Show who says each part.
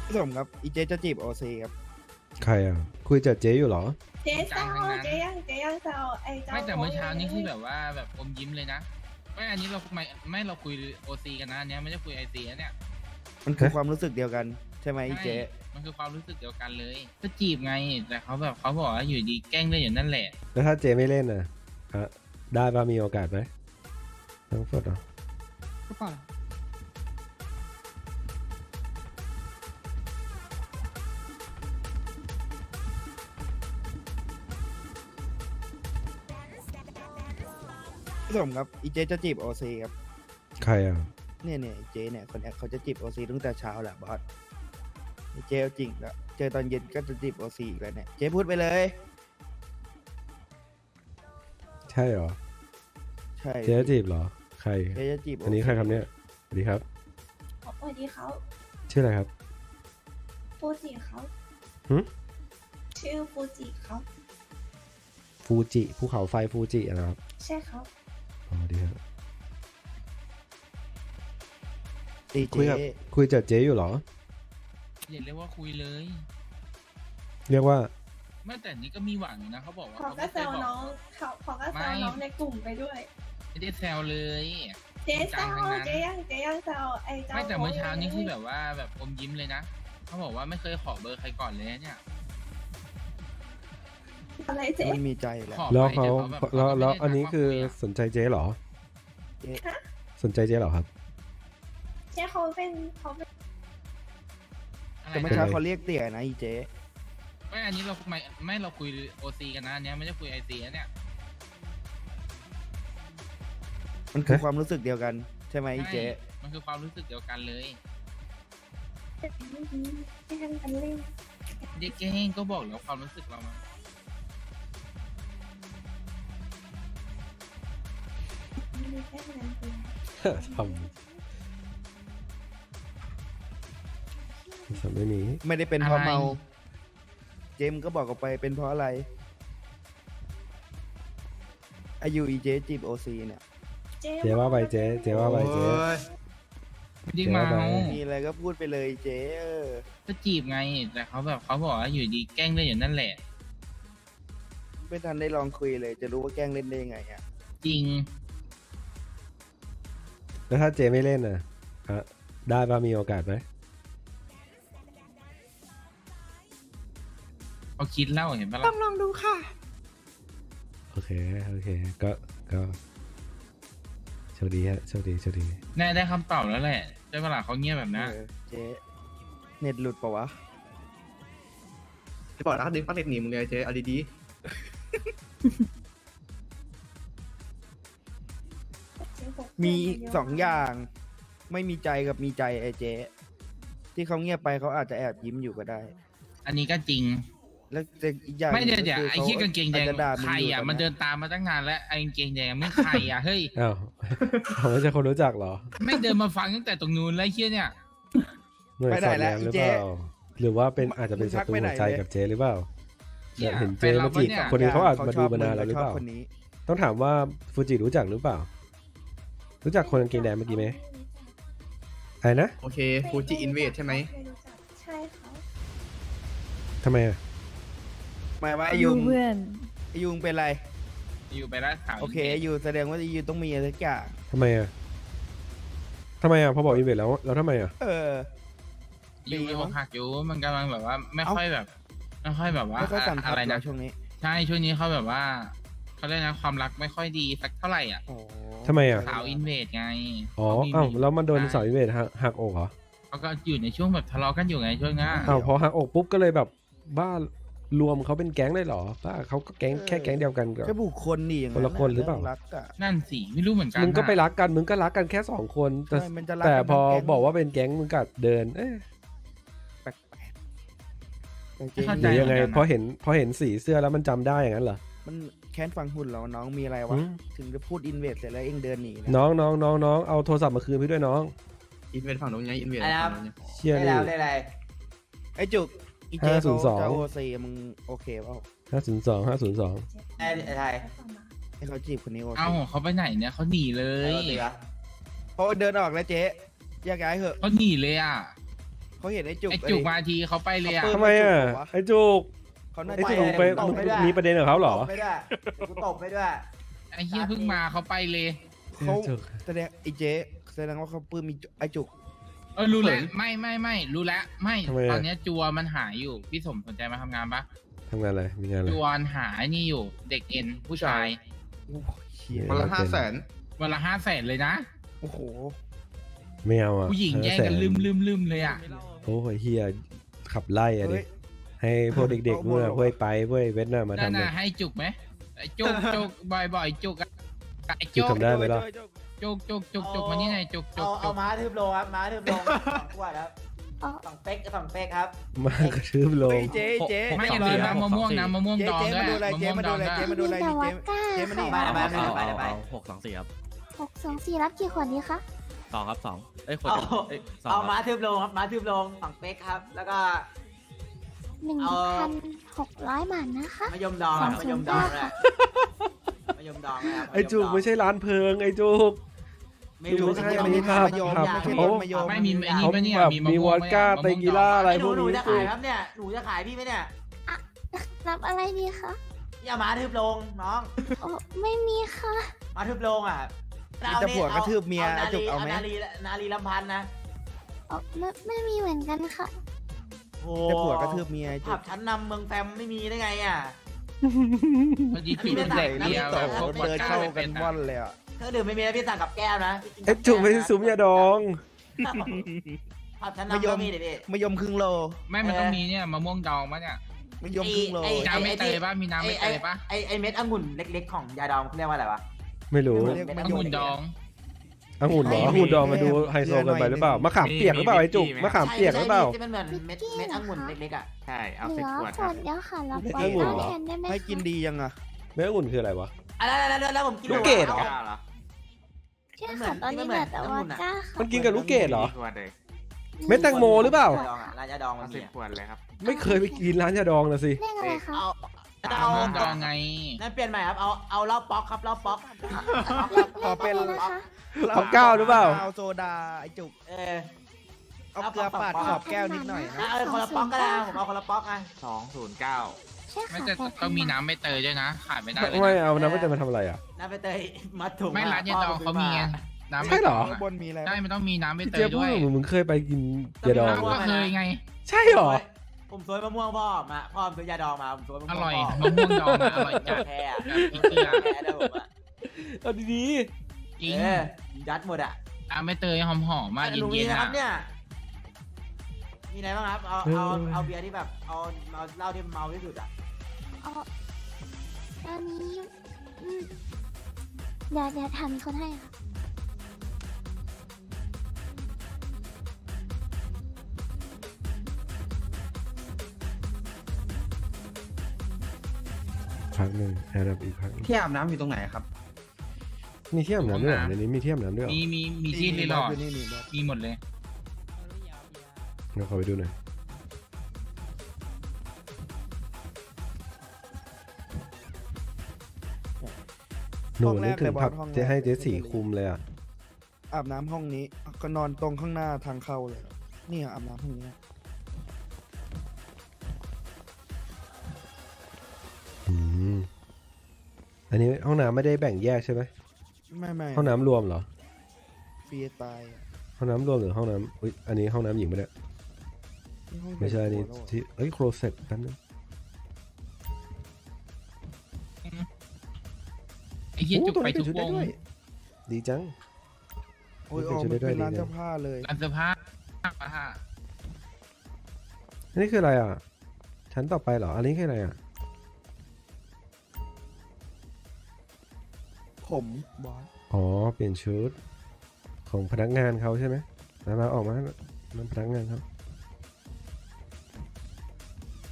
Speaker 1: พี่สมครับอีเจจะจีบโอซีครับ
Speaker 2: ใครอ่ะคุยกับเจ๊อยู่เหรอ
Speaker 3: เจ๊เศร้าเจ๊ยังเศร้าไอ้เจ้า
Speaker 4: ไม่แต่เมื่อเช้านี้คือแบบว่าแบบอมยิ้มเลยนะไม่อันนี้เราไม่เราคุยโอซีกันนะอันเนี้ยไม่ได้คุยไอซีเนี่ย
Speaker 1: มันคือความรู้สึกเดียวกันใช่ไหมอีเจ
Speaker 4: ใช่มันคือความรู้สึกเดียวกันเลยก็จีบไงแต่เขาแบบเขาบอกว่าอยู่ดีแกล้งเล่นอย่างนั้นแหละ
Speaker 2: แล้วถ้าเจ๊ไม่เล่นน่ะฮะได้ป่ะมีโอกาสไหมต้องสดเหรอ
Speaker 1: ก็ป่ะพี่สมครับอีเจจะจีบโอซีครับ
Speaker 2: ใครอ่ะ
Speaker 1: เนี่ยอีเจเนี่ยคนแอคเขาจะจีบโอซีตั้งแต่เช้าแหละบอสอีเจเอาจริงแล้วเจอตอนเย็นก็จะจีบโอซีอีกแล้วเนี่ยเจพูดไปเลย
Speaker 2: ใช่เหรอ
Speaker 1: ใช่
Speaker 2: เจ๊จีบเหรอใคร
Speaker 1: เจจะจีบ
Speaker 2: อันนี้ใครครับเนี่ยสวัสดีครับ
Speaker 3: สวัสดีเขา
Speaker 2: ชื่ออะไรครับ
Speaker 3: ฟูจิเขา
Speaker 2: หึ
Speaker 3: ชื่อฟูจิเขา
Speaker 2: ฟูจิภูเขาไฟฟูจิอะนะครับ
Speaker 3: ใช่เขา
Speaker 2: อ๋อดีครับ
Speaker 1: ตีเจ
Speaker 2: คุยกับเจ๊อยู่เหรอ
Speaker 4: อย่าเรียกว่าคุยเลย
Speaker 2: เรียกว่า
Speaker 4: ไม่แต่นี้ก็มีหวังอยู่นะเขาบอกว่า
Speaker 3: เขาก็
Speaker 4: ไม่
Speaker 3: แซ
Speaker 4: เคยว บอก
Speaker 3: น้องเขาก็แซวน้องในกลุ่มไปด้วย
Speaker 4: ไม่ได้แซวเลย
Speaker 3: เจ๊เศร้าเจ๊ยังเศร้าไอ้เจ้า
Speaker 4: ไม่แต่เมื่อเช้านี้คือแบบว่าแบบอมยิ้มเลยนะเขาบอกว่าไม่เคยขอเบอร์ใครก่อนเลยเนี่ย
Speaker 3: อะไรเจ๊
Speaker 1: มันมีใจแหละ
Speaker 4: ขอ
Speaker 2: แล้ว
Speaker 4: ไป
Speaker 2: เขา
Speaker 4: แต่แบบ
Speaker 2: แล้ว
Speaker 4: เขาไม่ได้
Speaker 2: อันนี้คือ
Speaker 4: ทักว่าคุยะ
Speaker 2: สนใจเจ๊เหรอ
Speaker 1: เจ๊
Speaker 2: สนใจเจ๊เหรอครับ
Speaker 3: เจ๊เขาเป็น
Speaker 4: อะไร
Speaker 1: แต่เมื่อ
Speaker 4: นะ
Speaker 1: เช้าเขาเรียกเตี่ยนะอีเจ
Speaker 4: ไม่อันนี้เราไม่เราคุยโอซีกันนะอันเนี้ยไม่ได้คุยไอซีเนี่ย
Speaker 1: มันคือความรู้สึกเดียวกันใช่ไหมอีเจ
Speaker 4: ใช่มันคือความรู้สึกเดียวกันเลย
Speaker 3: แกล้งกันเล่น
Speaker 4: เด็กแกล้งก็บอกแล้วความรู้สึกเรามัน
Speaker 3: มีแค่นั้นเอง
Speaker 2: ทำไม่มี
Speaker 1: ไม่ได้เป็นเพราะเมา เจมส์ก็บอกออกไปเป็นเพราะอะไร อายุอีเจจีบโอซีเนี่ย
Speaker 2: เจ๊ว่าไปเจ๊เจ๊ว่าไปเจ๊
Speaker 4: ไม่ได้เมา
Speaker 2: เดี๋ยวไป
Speaker 1: มีอะไรก็พูดไปเลยเจอ
Speaker 4: ก็จีบไงแต่เขาแบบเขาบอกว่าอยู่ดีแกล้งเล่นอย่างนั้นแหละ
Speaker 1: ไม่ทันได้ลองคุยเลย จะรู้ว่าแกล้งเล่นได้ยังไงอ่ะ
Speaker 4: จริง
Speaker 2: แล้วถ้าเจ๊ไม่เล่นน่ะฮะได้ป่ะมีโอกาสไหม
Speaker 4: เขาคิดเล่าเห็นปะ
Speaker 1: ต้
Speaker 4: ล่ะ
Speaker 1: องลองดูค่ะ
Speaker 2: โอเคก็โชคดีฮะโชคดี
Speaker 4: แน่ได้คำตอบแล้วแหละได้เวลาเขาเงียบแบบนั้น
Speaker 1: เจเน็ตหลุดปะวะ
Speaker 5: จะบอกนะดึงปักเล็กหนีมึงเลยเจ๊เอาดี
Speaker 1: มีสองอย่าง ไม่มีใจกับมีใจไอ้เจ ที่เขาเงียบไปเขาอาจจะแอบยิ้มอยู่ก็ได้
Speaker 4: อันนี้ก็จริง
Speaker 1: แล้วอีกอย่าง
Speaker 4: ไม่เดี๋ยว
Speaker 1: ก็คื
Speaker 4: ไอ้ขี้กางเกงแดง
Speaker 1: อาจจะด่ามึ
Speaker 4: ใคร
Speaker 1: ยู่
Speaker 4: อ่ะ
Speaker 1: ต
Speaker 4: มันเดินตามมาตั้งนานแล้วไอ้กางเกงแดงไม่ใครอ่ะเฮ้ย
Speaker 2: อ้าว เขาไม่ใช่คนรู้จักเหรอ
Speaker 4: ไม่เดินมาฟังตั้งแต่ตรงนู้นแล้วไอ้เฮียเนี่ย
Speaker 2: หน่วยสอดแนมหรือเปล่าหรือว่าเป็นอาจจะเป็นศัตรูหัวใจกับเจ๊หรือเปล่า
Speaker 4: เนี่ย
Speaker 2: เห็นเจ๊มาจีบ
Speaker 4: ไปรับวะเนี่ย
Speaker 2: คนนี้เขาอาจมา
Speaker 1: ช
Speaker 2: ดู
Speaker 1: บ
Speaker 2: มานานแล้วหรือเปล่า
Speaker 1: ขชบคนนี้
Speaker 2: ต้องถามว่าฟูจิรู้จักหรือเปล่า รู้จักคนกางเกงแดงเมื่อกี้ไหมอะไรนะ
Speaker 5: ๆ โอเคฟูจิอินเวดใช่ไหม
Speaker 3: ใช่เขา
Speaker 2: ทำไมอ่ะ
Speaker 1: หมายว่าไอายุง
Speaker 6: เพื่อน
Speaker 1: ไอายุงเป็นไร
Speaker 4: อยู่ไปแล้วข่าว
Speaker 1: โอเคไอายุแสดงว่าไอายุต้องมีอะไรสักอย่าง
Speaker 2: ทำไมอ่ะพอบอกอินเวสแล้วทำไมอ่ะ
Speaker 1: เออ
Speaker 4: อยู่ไปอกหักอยู่มันกำลังแบบว่าไม่ค่อยแบบไม่ค่อยแบบว่า
Speaker 1: ไม่ค่อยสัมผัส
Speaker 4: อะไร
Speaker 1: เหร
Speaker 4: นะ
Speaker 1: อช่วงนี้
Speaker 4: ใช่ช่วงนี้เขาแบบว่าเขาเรียกนะความรักไม่ค่อยดีสักเท่าไหร่อ่ะ
Speaker 1: โอ้
Speaker 2: ทำไมอ่ะ
Speaker 4: สาวอินเวดไง
Speaker 2: อ๋อ
Speaker 4: เขามี
Speaker 2: อ้าวแล้วมันโดน
Speaker 4: ใช่
Speaker 2: สาวอินเวสหักอกเหรอ
Speaker 4: เขาก็อยู่ในช่วงแบบทะเลาะกันอยู่ไงช่วงนี้
Speaker 2: อ้าวพอหักอกปุ๊บก็เลยแบบบ้ารวมเขาเป็นแก๊งได้เหรอบ้าเขาก็แก๊งแค่แก๊งเดียวกันก็
Speaker 1: แค่บุคคลนี่อย่าง
Speaker 2: คนละคนหรือเปล่า
Speaker 1: รักอะ
Speaker 4: นั่นสิไม่รู้เหมือนกัน
Speaker 2: มึงก็ไป
Speaker 4: นะ
Speaker 2: รักกันมึงก็รักกันแค่สองคนแต่
Speaker 1: ใช่มันจะรัก
Speaker 2: แต่
Speaker 1: กัน
Speaker 2: พอ
Speaker 1: ทั้งแก๊ง
Speaker 2: บอกว่าเป็นแก๊งมึงกัดเดิน เอ๊ะ
Speaker 1: แปลกๆจริง
Speaker 4: เข้า
Speaker 2: ห
Speaker 4: ใจ
Speaker 2: รือยังไง
Speaker 4: เหมือนกันนะ
Speaker 2: พอเห็นสีเสื้อแล้วมันจำได้อย่างนั้นเหรอ
Speaker 1: มันแค้นฟังหุ่นเราน้องมีอะไรวะ
Speaker 2: อืม
Speaker 1: ถึงจะพูดอินเวสเสร็จแล้วเองเดินหนีนะ
Speaker 2: น้องเอาโทรศัพท์มาคืนพี่ด้วยน้อง
Speaker 5: อินเวดฝั่งนู้นไงอินเวด
Speaker 7: อะไรครับ
Speaker 5: ฝั่งนู้นไง
Speaker 2: เชี่ย
Speaker 7: ได้
Speaker 2: นี่
Speaker 7: แล้วได้อะไร
Speaker 1: ไอ้จุกอีเจเขา
Speaker 2: 502
Speaker 1: จะโอซีมึงโอเคเปล่า
Speaker 2: 502
Speaker 7: ได้ไทย
Speaker 1: ให้เขาจีบคนนี้โอซี
Speaker 4: เอ้าเขาไปไหนเนี่ยเขาหนีเล
Speaker 7: ไทย
Speaker 4: ย
Speaker 7: รถตีวะ
Speaker 1: เพราะว่าเดินออกแล้วเจ๊แยกย้ายเหอะ
Speaker 4: เขาหนีเลยอ่ะ
Speaker 1: เขาเห็นไอ้จุก
Speaker 4: ไอ้จุกมาทีเขาไปเลยอ่ะ
Speaker 2: ทำไมอ่ะไอ้จุก
Speaker 1: เขาน่า
Speaker 2: ไอ้
Speaker 1: จะ
Speaker 2: จุกไปมีประเด็นกับเขาเหรอ
Speaker 7: ตบไปด้วยกูตบไปด้วย
Speaker 4: ไอ้เหี้ยเพิ่งมาเขาไปเลย
Speaker 1: เขา
Speaker 2: จุก
Speaker 1: แสดงไอ้เจ๊แสดงว่าเขาปื้มมีไอ้จุก
Speaker 4: รู้แล้วไม่รู้แล้วไม่ตอนเนี้ยจัวมันหายอยู่พี่สมสนใจมาทำงานปะ
Speaker 2: ทำงานอะไรมีงานอะไร
Speaker 4: จัวหาไอ้นี่อยู่เด็กเอ็นผู้ชาย
Speaker 1: โอ้โหเชี่ย
Speaker 5: วันละ500,000
Speaker 4: วันละ500,000เลยนะ
Speaker 1: โอ้โห
Speaker 2: ไม่เอาอ่ะ
Speaker 4: ผู้หญิงแย่งกันลืมเลยอ่ะ
Speaker 2: โอ้ยเฮียขับไล่อะดิ
Speaker 1: เฮ้ย
Speaker 2: ให้พวกเด็กๆ
Speaker 1: เอาหม
Speaker 2: เมื่
Speaker 1: ด
Speaker 2: อ
Speaker 1: เหรอ
Speaker 2: พวกไปพวกเวทน่ะมา
Speaker 4: นั่น
Speaker 2: ทำเลย
Speaker 4: น่ะให้จุกไหมไอ้จุกบ่อยจุกอะไอ้
Speaker 2: จุ
Speaker 4: จุ
Speaker 2: ก
Speaker 4: ก
Speaker 2: ทำได้ไหมล่ะ
Speaker 4: จุกมานี่หน่อยจุก
Speaker 7: เอาม้าทึบโลครับม้าทึบโล2 ขวดครับ
Speaker 3: อ๋อ
Speaker 7: 2 เป๊กครับ
Speaker 2: มากระทืบล
Speaker 1: เฮ้
Speaker 2: ง
Speaker 1: ยเจ๊เจ๊
Speaker 4: ไม่อย่าลืมนะมะม่วงนะมะม่วง
Speaker 1: เจ๊
Speaker 4: ดอง
Speaker 1: เจ๊
Speaker 4: ด้ว
Speaker 1: มาย ดูอะไรเจ๊มาดูอะไรเจ๊มาดูอะไร
Speaker 3: มีแต่วอ
Speaker 1: นี่
Speaker 3: ดก้า
Speaker 1: เจ๊มานี่
Speaker 3: ค่ะ
Speaker 7: ไป
Speaker 6: 624 ครับ
Speaker 3: 624รับกี่ขวดดีคะ
Speaker 6: 2 ครับ 2 เอ้ย คน
Speaker 7: เอา
Speaker 6: เอ้ย2
Speaker 7: เอา
Speaker 6: ค
Speaker 7: ม้า
Speaker 6: รับ
Speaker 7: ทึบโลครับม้าทึบโล2 เป๊กครับ แล้วก็
Speaker 3: 1,600 บาทนะคะ
Speaker 7: มะยมดองครับมะยมดองเลยมะยมดองนะครับ
Speaker 2: ไอ้จุกไม่ใช่ร้านเพลิงไอ้จุก
Speaker 7: ไม่รู้
Speaker 2: ไม่ใช่
Speaker 7: ไม่
Speaker 2: อันนี้
Speaker 7: ใช่
Speaker 2: ครับ
Speaker 1: มะยม
Speaker 2: ครับ
Speaker 1: ไม่ใช่
Speaker 2: เขา
Speaker 1: รถมะยม
Speaker 4: ไม่มีไอ้นี่
Speaker 2: เขา
Speaker 4: ปะเนี่ย
Speaker 2: แบบ
Speaker 4: มะ
Speaker 2: มี
Speaker 4: ม่
Speaker 2: ว
Speaker 4: ว
Speaker 2: อง ด
Speaker 4: ไหม
Speaker 2: ก้า
Speaker 4: อะ
Speaker 2: เตกิล่าอะไร
Speaker 7: ไอ้ห
Speaker 2: พ
Speaker 7: นู
Speaker 2: วก
Speaker 7: หนู
Speaker 2: นี้
Speaker 7: จะขายครับเนี่ยหนูจะขายพี่ไหมเนี่ย
Speaker 3: รับอะไรดีคะ
Speaker 7: อย่าม้าทึบโลงน้อง
Speaker 3: โอ้ไม่มีค่ะ
Speaker 7: ม้าทึบโลงอ่ะ
Speaker 1: จะผัวกระทืบเมีย
Speaker 7: นา
Speaker 1: จุ
Speaker 7: ลี
Speaker 1: กเอาไหม
Speaker 7: นาลีลำพันธ์นะ
Speaker 3: อ๋อไม่มีเหมือนกันค่ะ
Speaker 7: โอ้
Speaker 1: จะผัวกระทืบเมียไอ้จุ
Speaker 7: ผั
Speaker 1: ก
Speaker 7: บชั้นนำเมืองแฟมไม่มีได้ไงอ่ะ
Speaker 4: พอดีจุกมัน
Speaker 1: ใส่
Speaker 4: เดี
Speaker 1: ลิ้น
Speaker 4: ยว
Speaker 1: ต่อ
Speaker 4: แบบ
Speaker 1: เดินเข้ากันว่อนเลยอ่ะ
Speaker 7: เครื่องดื่มไม่มีนะพี่สั่งกับแก้วนะพี่น
Speaker 2: ไอ้จุกไม่ใช่ซุ้มยาดอง
Speaker 7: ผับชั้นนำก็มีเด็พี่
Speaker 1: มะยมครึ่งโล
Speaker 4: ไม่มันต้องมีเนี่ยมะม่วงดองปะเนี่ย
Speaker 1: มะยมครึ่งโล
Speaker 4: น้ำไม่เตยปะมีน้ำไม่เตยปะ
Speaker 7: ไอเม็ดองุ่นเล็กๆของยาดองเขาเรียกว่าอะไรวะ
Speaker 2: ไม่รู้
Speaker 1: เรียก
Speaker 7: ไม่
Speaker 1: มะ
Speaker 4: องุ่น
Speaker 1: ยม
Speaker 4: ดอง
Speaker 2: องุ่นเหรอ
Speaker 1: ไม่
Speaker 2: องุ่นดองมาดู
Speaker 1: ไม่
Speaker 2: ไฮโซเกินไปหรือเปล่ามะขามเปียกหรือเปล่าไอ้จุกมะขามเปียกหรือเปล่า
Speaker 7: ที่มันเหมือนเม็ดองุ่นเล็กๆอ่ะ
Speaker 5: ใช่ เอา
Speaker 3: เหลื
Speaker 5: 10
Speaker 3: อ
Speaker 5: ขวด
Speaker 3: ขวดเดียวค่ะรับ
Speaker 2: ไม่
Speaker 3: วอด
Speaker 2: องุ่น
Speaker 3: ก้า
Speaker 2: เหรอ
Speaker 3: แทนได้ไหม
Speaker 1: ให้
Speaker 3: คะ
Speaker 1: กินดียังอ่ะ
Speaker 2: แม่องุ่นคืออะไรวะ
Speaker 7: แล้วผมกิน
Speaker 2: ลูกเกดเหรอ
Speaker 3: ใช่ค่ะตอนนี้เหลือแต่วอดก้าค่ะ
Speaker 2: มันกินกับลูกเกดเหรอ
Speaker 5: ขวดเลย
Speaker 2: เม็ดแตงโมหรือเปล่า
Speaker 7: ร้านยาดองมันมี
Speaker 5: 10 ขวดเลยครับ
Speaker 2: ไม่เคยไปกินร้านยาดองนะสิ
Speaker 3: เลขอะไรคะ
Speaker 7: เอา
Speaker 4: มะ
Speaker 7: เอา
Speaker 4: ม่วงดองไง
Speaker 7: นั่นเปลี่ยนใหม่ครับเอาเหล้าป๊อกครับเหล้าป๊อก
Speaker 1: ขอเป็น
Speaker 3: เลขอะไรนะคะ
Speaker 2: เอาเก้าหรือเปล่า
Speaker 1: เอาโซดาไอ้จุก
Speaker 7: เออ
Speaker 1: เอาเกลือปาดขอบแก้วนิดหน่อยนะ
Speaker 7: เอาคนละป๊อกก็ได้ผมเอาคนละป๊อกไง
Speaker 5: 209
Speaker 3: ใช่
Speaker 4: ไม่
Speaker 3: ค่ะ
Speaker 4: จะต้องมีน้ำไม่เตยด้วยนะขาดไม่ได้เลย
Speaker 2: ไม่
Speaker 4: นะ
Speaker 2: เอาน้ำไม่จะมาทำอะไรอ่ะ
Speaker 7: น้ำไปเตยมัดถุง
Speaker 4: ไม่ร้านยาดองเขามีไงน้ำ
Speaker 2: ใช่เหรอ
Speaker 1: ข้างบนมีอะไร
Speaker 4: ใช่มันต้องมีน้ำไม่
Speaker 2: พี่
Speaker 4: เต
Speaker 2: เจ๊
Speaker 4: ย
Speaker 2: พู
Speaker 4: ด้
Speaker 2: ด
Speaker 4: วย
Speaker 2: เหมือนมึงเคยไปกินยาดอง
Speaker 4: ก็เคยไง
Speaker 2: ใช่เหรอ
Speaker 7: ผมซวยมะม่วงพ่อมาพ่อซื้อยาดองมาผมซวยมะ
Speaker 4: อ
Speaker 7: ม่วง
Speaker 4: ร่อย
Speaker 7: พ่
Speaker 4: มะม่วงดองอะอร่อยจัด
Speaker 7: แพ้อะ
Speaker 4: แบบเกลือ
Speaker 7: แพ้เลยผมอะ
Speaker 2: เอาดี
Speaker 4: จริง
Speaker 7: เออยัดหมดอ่ะ
Speaker 4: น้ำไม่เตยหอมๆมาก
Speaker 7: ลุงมี
Speaker 4: เย็น
Speaker 7: นะ
Speaker 4: ๆ
Speaker 7: ครั
Speaker 4: อะ
Speaker 7: บเนี่ยมีอะไรบ้างครับเอาเบียร์ที่แบบเอาเหล้าที่เมาที่สุดอ่ะ
Speaker 3: อ๋อตอนนี้อืมเดี๋ยวทำคนให้ค่ะ
Speaker 2: ๆพักหนึ่งแอร์ดับอีกพักหนึ่ง
Speaker 5: ที่อาบน้ำอยู่ตรงไหนครับ
Speaker 2: มีเที่ยมน้ำด้วยเหรอในนี้มีเที่ยมน้ำด้วยเหรอ
Speaker 4: มีที่รีลอด
Speaker 1: นี่นี่
Speaker 4: มีหมดเลย
Speaker 2: เดี๋ยวขอไปดูหน่อยหนูนึกถึงผับจะให้เจ๊สีคุมเลยอ่ะ
Speaker 1: อาบน้ำห้องนี้ก็นอนตรงข้างหน้าทางเข้าเลยนี่อาบน้ำห้องนี้
Speaker 2: อืมอันนี้ห้องน้ำไม่ได้แบ่งแยกใช่ไหม
Speaker 1: ไม่
Speaker 2: ห้องน้ำรวมเหรอ
Speaker 1: ฟรีตายอะ
Speaker 2: ห้องน้ำรวมหรือห้องน้ำอุ๊ยอันนี้ห้องน้ำหญิงไม่ได้
Speaker 1: นี่ห้อง
Speaker 2: ไม่ใช่อันนี้
Speaker 1: เด็กหัวโลก
Speaker 2: ที่เอ้ยโครเซ็ตแป๊บนึง
Speaker 4: ไอ้เหี้ยจุกไปทุก
Speaker 2: ชุด
Speaker 4: ว
Speaker 2: ได้
Speaker 4: ง
Speaker 2: ด้วยดีจัง
Speaker 1: โอ้ย
Speaker 2: เปลี่
Speaker 1: อย
Speaker 2: น
Speaker 1: อก
Speaker 2: ชุด
Speaker 1: มา
Speaker 2: ได้ด้วย
Speaker 1: เป็นร้าน
Speaker 2: ดีนะ
Speaker 1: เสื้อผ้าเลย
Speaker 4: ร้านเสื้อผ้า
Speaker 2: อันนี้คืออะไรอ่ะ ชั้นต่อไปเหรอ อันนี้คืออะไรอ่ะ
Speaker 1: ผมบอส
Speaker 2: อ๋อ เปลี่ยนชุดของพนักงานเขาใช่ไหมมาออกมานั่นพนักงานเขา